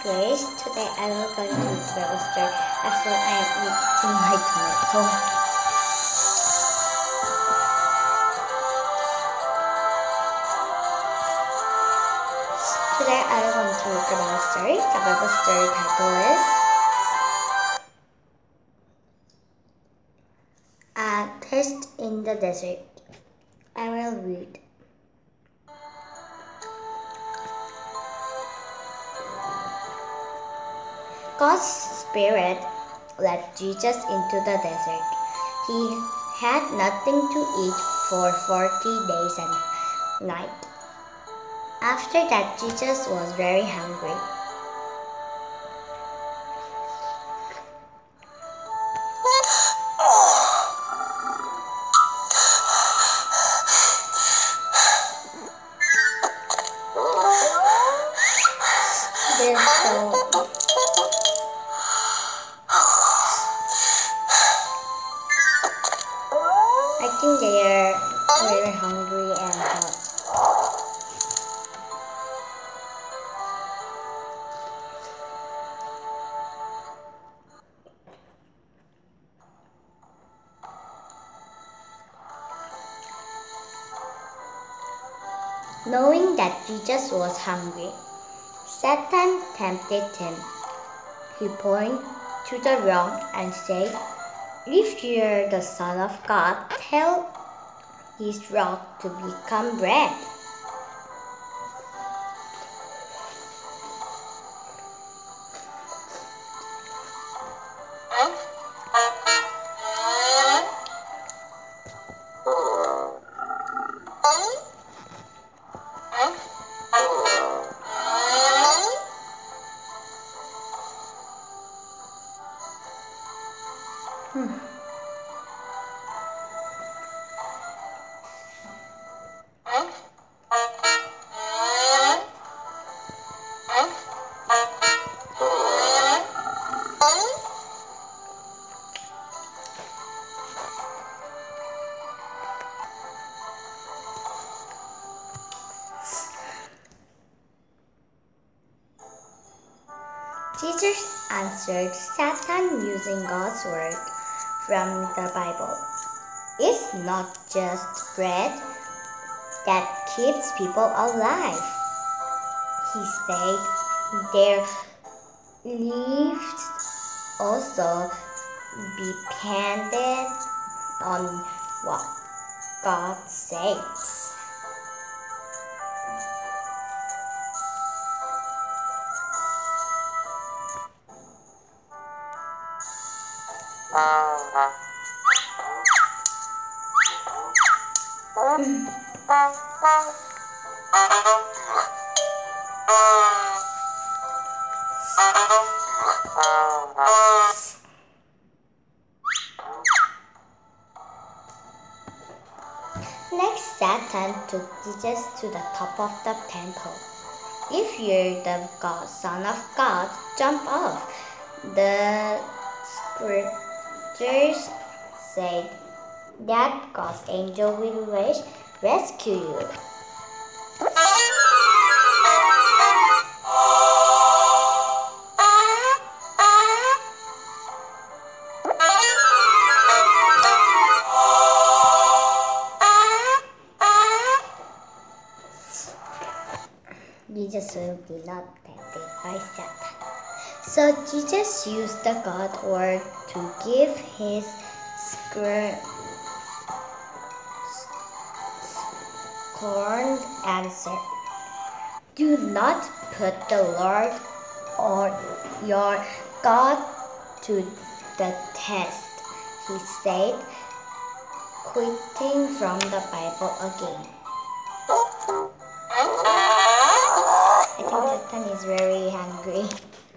Grace. Today I will go to the Bible story as well I am eating my tomato. Today I will go to read the Bible story. The Bible story title is Thirst in the Desert. I will read. God's Spirit led Jesus into the desert. He had nothing to eat for 40 days and nights. After that, Jesus was very hungry. I think they are very hungry and hot. Knowing that Jesus was hungry, Satan tempted him. He pointed to the rock and said, "If you're the Son of God, tell this rock to become bread." Jesus answered Satan using God's word from the Bible. It's not just bread that keeps people alive. He said their lives also depended on what God says. Next, Satan took Jesus to the top of the temple. "If you're the Son of God, jump off." The scriptures said that God's angel will rescue you. Jesus will be not tempted by Satan. So Jesus used the God word to give his scorned answer. "Do not put the Lord or your God to the test," he said, quoting from the Bible again. I think Satan is very hungry.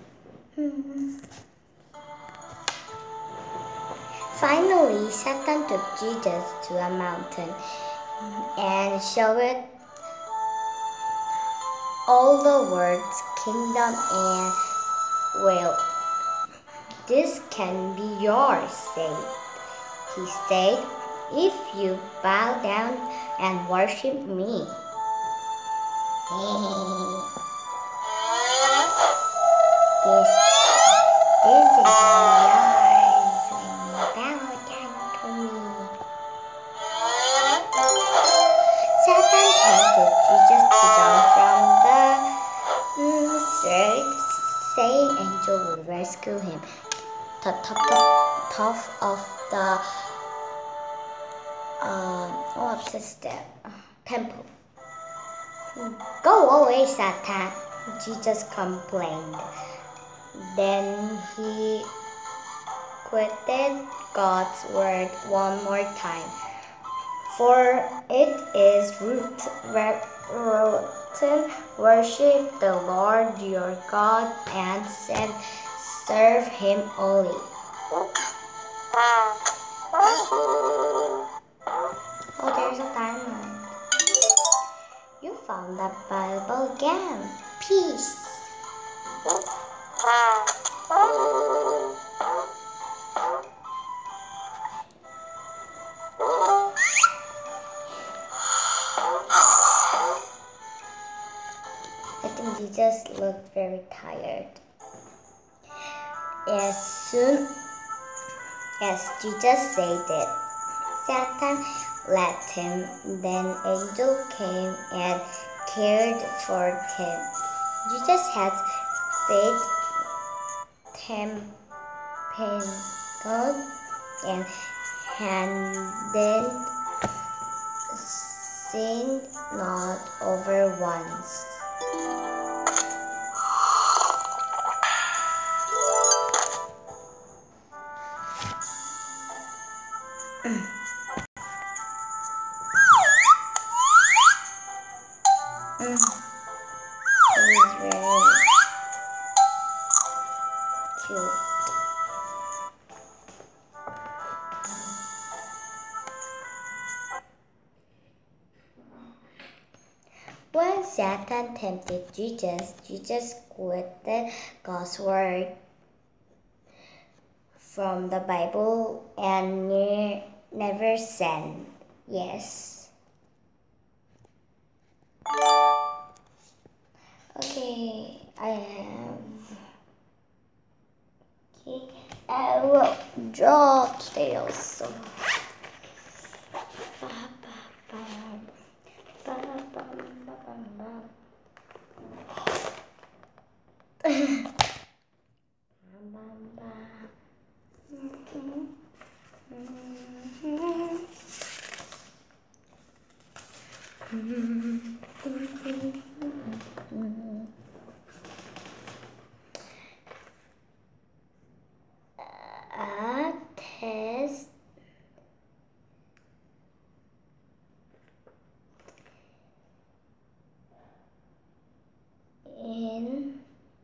Finally, Satan took Jesus to a mountain and showed all the world's kingdom and wealth. "This can be yours," he said, "if you bow down and worship me." Satan tempted Jesus to jump from the third, saying angel will rescue him. The top of the what's this temple. Go away, Satan, Jesus complained. Then he quoted God's word one more time. For it is written, worship the Lord your God and serve him only. Oh, there's a timer. You found the Bible again. Peace. I think Jesus looked very tired. As soon as Jesus said it, Satan left him. Then angel came and cared for him. Jesus had faith, tempered, and hadn't sinned not over once. It was very cute. When Satan tempted Jesus, Jesus quoted God's word from the Bible and never sinned. Yes. Okay, I have. Okay, I will draw tails. A test in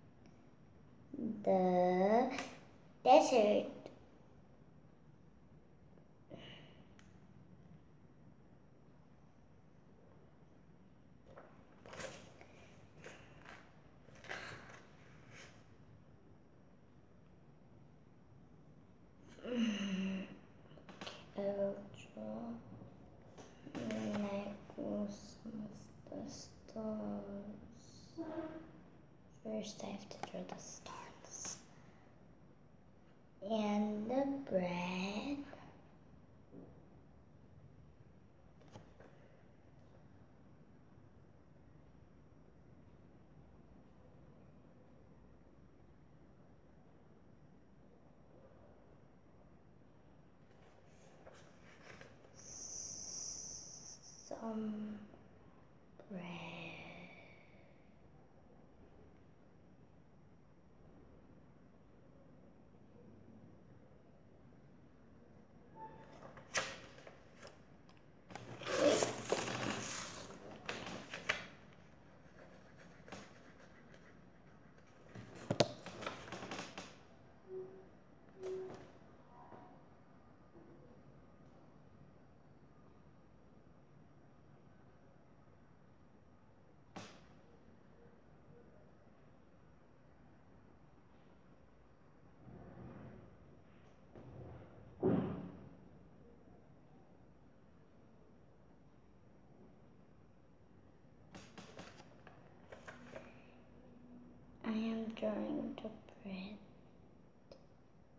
the desert. I will draw Nicholas the stars. First, I have to draw the stars and the bread. Some bread. I am drawing the bread.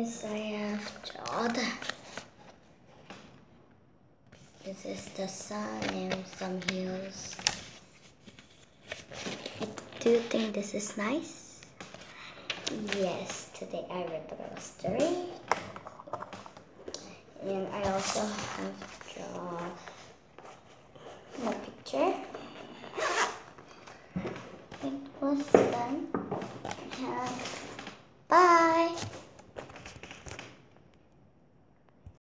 guys, I have drawn. This is the sun and some hills. Do you think this is nice? Yes, today I read the little story. And I also have drawn a picture. It was